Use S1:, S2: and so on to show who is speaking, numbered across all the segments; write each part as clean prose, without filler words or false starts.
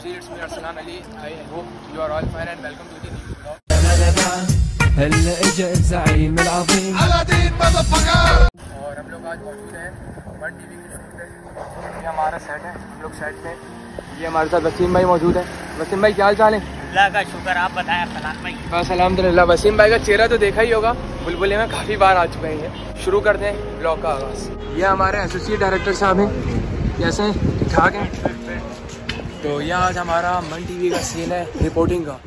S1: Jamshid, it's me Arsalan Ali. I hope you are all fine and welcome to the new vlog.
S2: هلا اجا الزعيم العظيم
S1: और हम लोग आज मौजूद हैं वन टीवी की शूट पे। ये हमारा सेट है, हम लोग सेट पे। ये हमारे साथ वसीम भाई मौजूद है। वसीम भाई क्या हाल चाल है?
S3: अल्लाह का शुक्र, आप बताएं अरसलान भाई।
S1: बस अल्हम्दुलिल्लाह। वसीम भाई का चेहरा तो देखा ही होगा, बुलबुले में काफ़ी बार आ चुके हैं। शुरू करते हैं ब्लॉग का आगाज़। ये हमारे एसोसिएट डायरेक्टर साहब हैं, कैसे हैं? ठीक ठाक हैं? तो यह आज हमारा वन टीवी का सीन है रिपोर्टिंग का।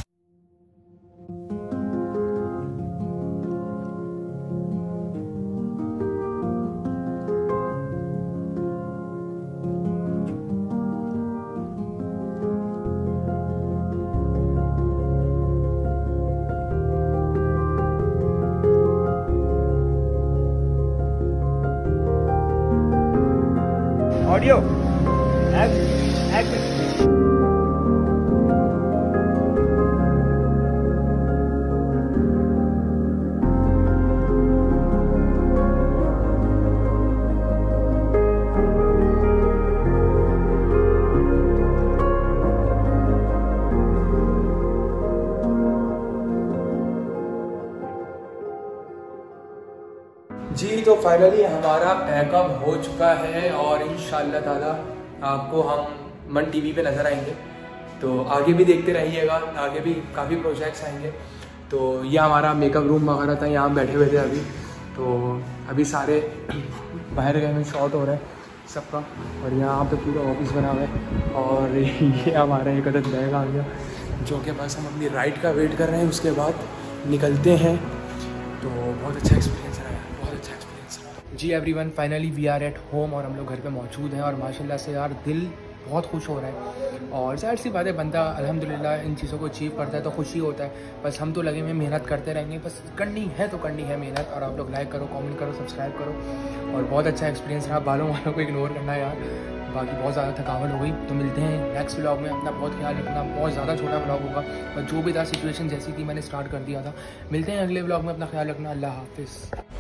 S3: ऑडियो
S1: जी तो फाइनली हमारा पैकअप हो चुका है और इंशाल्लाह ताला आपको हम मन टीवी पे नज़र आएंगे। तो आगे भी देखते रहिएगा, आगे भी काफ़ी प्रोजेक्ट्स आएंगे। तो ये हमारा मेकअप रूम वगैरह था, यहाँ बैठे हुए थे अभी। तो अभी सारे बाहर गए में शॉट हो रहा है सबका, और यहाँ पे पूरा ऑफिस बना हुआ है। और ये हमारा एक अदद बैग आ गया, जो कि बस हम अपनी राइड का वेट कर रहे हैं, उसके बाद निकलते हैं। तो बहुत अच्छा एक्सपीरियंस रहा है, बहुत अच्छा एक्सपीरियंस रहा। जी everyone, finally we are at home और हम लोग घर पे मौजूद हैं। और माशाल्लाह से यार दिल बहुत खुश हो रहा है। और जाहिर सी बात है, बंदा अल्हम्दुलिल्लाह इन चीज़ों को अचीव करता है तो खुशी होता है। बस हम तो लगे हुए मेहनत करते रहेंगे, बस करनी है तो करनी है मेहनत। और आप लोग लाइक करो, कमेंट करो, सब्सक्राइब करो। और बहुत अच्छा एक्सपीरियंस रहा। बालों वालों को इग्नोर करना है यार, बाकी बहुत ज़्यादा थकावट हो गई। तो मिलते हैं नेक्स्ट व्लॉग में। अपना बहुत ख्याल रखना, बहुत ज़्यादा छोटा व्लॉग होगा और जो भी था सिचुएशन जैसी थी मैंने स्टार्ट कर दिया था। मिलते हैं अगले व्लॉग में, अपना ख्याल रखना। अल्लाह हाफिज़।